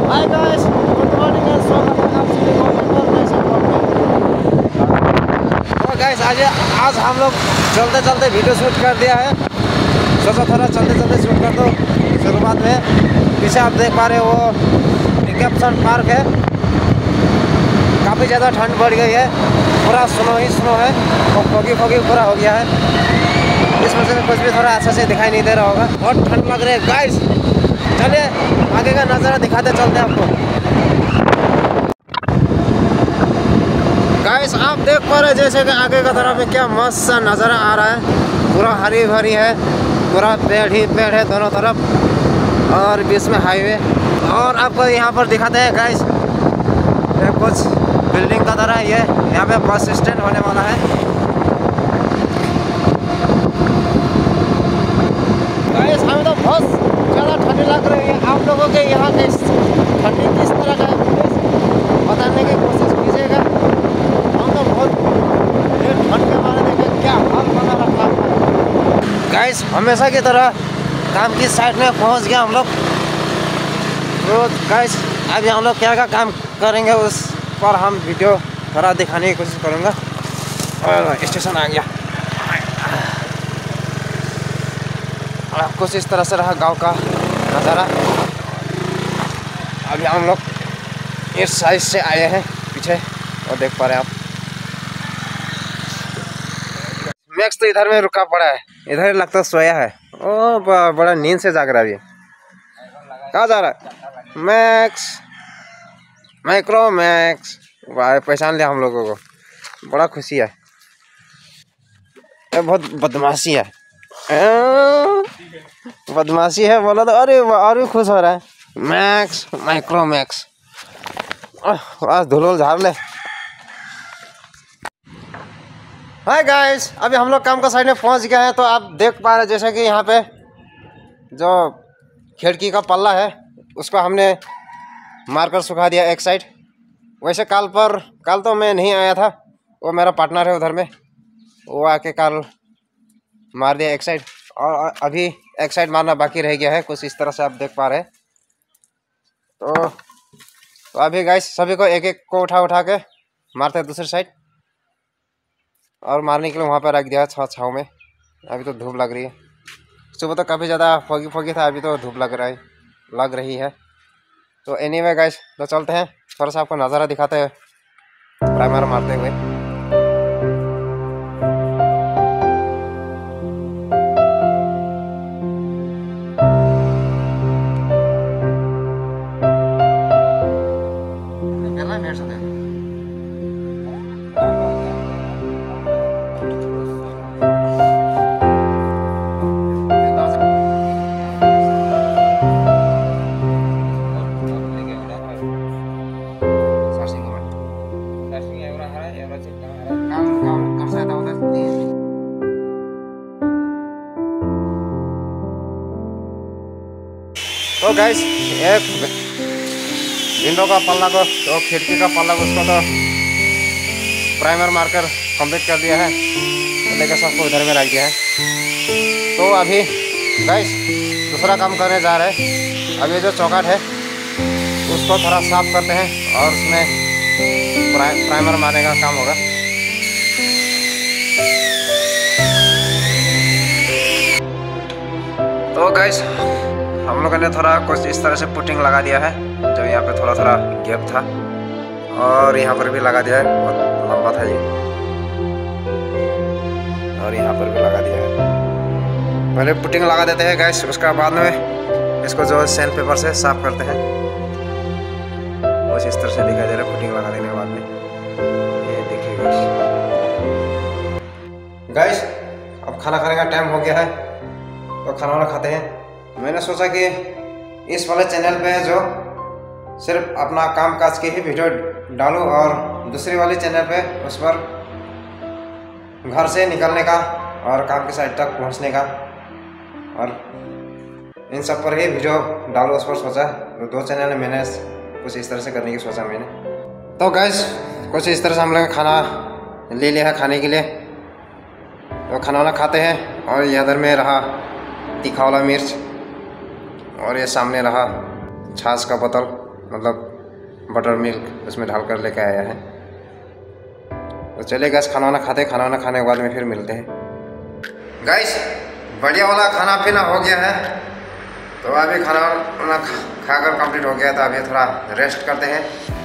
Hi guys, good morning and स्वागत है आप सभी को एक और नए से ब्लॉग में। तो गाइस आज हम लोग चलते चलते वीडियो शूट कर दिया है। सोचा थोड़ा चलते चलते शूट कर दो। शुरुआत में पीछे आप देख पा रहे हो वो कैप्सन पार्क है। काफ़ी ज़्यादा ठंड बढ़ गई है, पूरा स्नो ही स्नो है और फोगी पूरा हो गया है। इस वजह से कुछ भी थोड़ा अच्छा से दिखाई नहीं दे रहा होगा, बहुत ठंड लग रही है गाइस। चलिए आगे का नज़ारा दिखाते चलते हैं आपको। गाइस आप देख पा रहे हैं जैसे कि आगे का तरफ में क्या मस्त सा नज़ारा आ रहा है। पूरा हरी भरी है, पूरा पेड़ ही पेड़ है दोनों तरफ और बीच में हाईवे। और आपको यहाँ पर दिखाते हैं गाइस, ये कुछ बिल्डिंग का तरह ये यहाँ पे बस स्टैंड होने वाला है। गाइस हमें तो बहुत ज़्यादा ठंडी लग रही है। आप लोगों के यहाँ के ठंडी किस तरह का है बताने की कोशिश कीजिएगा। हम तो बहुत ये ठंड के बारे में क्या हाल बना रखा है। गाइस हमेशा की तरह काम की साइड में पहुँच गया हम लोग। तो गाइस अभी हम लोग क्या क्या काम करेंगे उस पर हम वीडियो थोड़ा दिखाने की कोशिश करूँगा। और स्टेशन आ गया, कुछ इस तरह से रहा गांव का नज़ारा। अभी हम लोग इस साइड से आए हैं पीछे और देख पा रहे हैं आप। मैक्स तो इधर में रुका पड़ा है, इधर लगता सोया है। ओ बड़ा नींद से जाग रहा है। अभी कहाँ जा रहा है मैक्स? माइक्रो मैक्स पहचान लिया हम लोगों को, बड़ा खुशी है। ये बहुत बदमाशी है, बदमाशी है बोला तो अरे और भी खुश हो रहा है। मैक्स माइक्रो मैक्स बस धुलोल झाड़ ले। हाय गाइस, अभी हम लोग काम का साइड में पहुंच गए हैं। तो आप देख पा रहे हैं जैसे कि यहाँ पे जो खिड़की का पल्ला है उसको हमने मारकर सुखा दिया एक साइड। वैसे कल तो मैं नहीं आया था, वो मेरा पार्टनर है उधर में, वो आके कल मार दिया एक साइड और अभी एक साइड मारना बाकी रह गया है। कुछ इस तरह से आप देख पा रहे हैं। तो अभी गाइस सभी को एक एक को उठा के मारते हैं दूसरी साइड और मारने के लिए वहाँ पर रख दिया है छाँव में। अभी तो धूप लग रही है, सुबह तो काफ़ी ज़्यादा फोगी था, अभी तो धूप लग रही है। तो एनीवे गाइस तो चलते हैं, थोड़ा सा आपको नज़ारा दिखाते हैं प्राइमर मारते हुए। तो गाइस एक विंडो का पल्ला को तो खिड़की का पल्ला को उसको तो प्राइमर मारकर कंप्लीट कर दिया है, तो लेकर सबको इधर में रख दिया है। तो अभी गाइस दूसरा काम करने जा रहे हैं। अभी जो चौकाट है उसको थोड़ा साफ करते हैं और उसमें प्राइमर मारने का काम होगा। तो गाइस हम लोगों ने थोड़ा कुछ इस तरह से पुटिंग लगा दिया है, जो यहाँ पे थोड़ा गैप था और यहाँ पर भी लगा दिया है, बहुत लंबा था ये और यहाँ पर भी लगा दिया है। पहले पुटिंग लगा देते हैं गैस, उसका बाद में इसको जो सैंड पेपर से साफ करते हैं। कुछ इस तरह से दिखाई दे रहा है पुटिंग लगा देने के बाद में। ये देखिए गैस अब खाना खाने का टाइम हो गया है, तो खाना वाना खाते हैं। मैंने सोचा कि इस वाले चैनल पे जो सिर्फ अपना काम काज की ही वीडियो डालूं और दूसरी वाली चैनल पे उस पर घर से निकलने का और काम की साइड तक पहुंचने का और इन सब पर ही वीडियो डालूं, उस पर सोचा। दो चैनल मैंने कुछ इस तरह से करने की सोचा मैंने। तो गैस कुछ इस तरह से हम लोग खाना ले लिया है खाने के लिए। तो खाना वाना खाते हैं और इधर में रहा तीखा वाला मिर्च और ये सामने रहा छाछ का बोतल। मतलब बटर मिल्क उसमें डाल कर लेके आया है। तो चलिए गैस खाना वाना खाते हैं, खाना वाना खाने के बाद में फिर मिलते हैं। गैस बढ़िया वाला खाना पीना हो गया है, तो अभी खाना वाना खाकर कंप्लीट हो गया, तो अभी थोड़ा रेस्ट करते हैं।